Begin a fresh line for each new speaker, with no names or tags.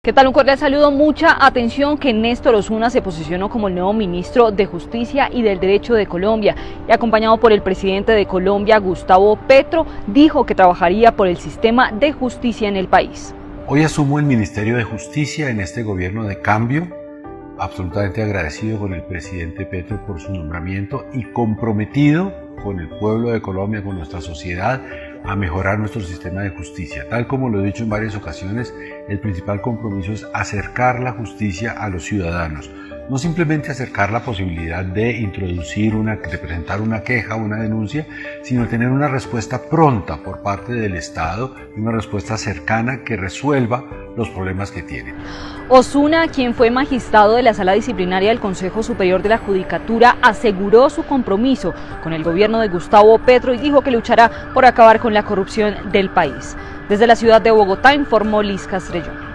¿Qué tal? Un cordial saludo. Mucha atención que Néstor Osuna se posicionó como el nuevo ministro de Justicia y del Derecho de Colombia y acompañado por el presidente de Colombia, Gustavo Petro, dijo que trabajaría por el sistema de justicia en el país.
Hoy asumo el Ministerio de Justicia en este gobierno de cambio, absolutamente agradecido con el presidente Petro por su nombramiento y comprometido con el pueblo de Colombia, con nuestra sociedad, a mejorar nuestro sistema de justicia. Tal como lo he dicho en varias ocasiones, el principal compromiso es acercar la justicia a los ciudadanos. No simplemente acercar la posibilidad de de presentar una queja o una denuncia, sino tener una respuesta pronta por parte del Estado, una respuesta cercana que resuelva los problemas que tienen.
Osuna, quien fue magistrado de la Sala Disciplinaria del Consejo Superior de la Judicatura, aseguró su compromiso con el gobierno de Gustavo Petro y dijo que luchará por acabar con la corrupción del país. Desde la ciudad de Bogotá informó Liz Castrellón.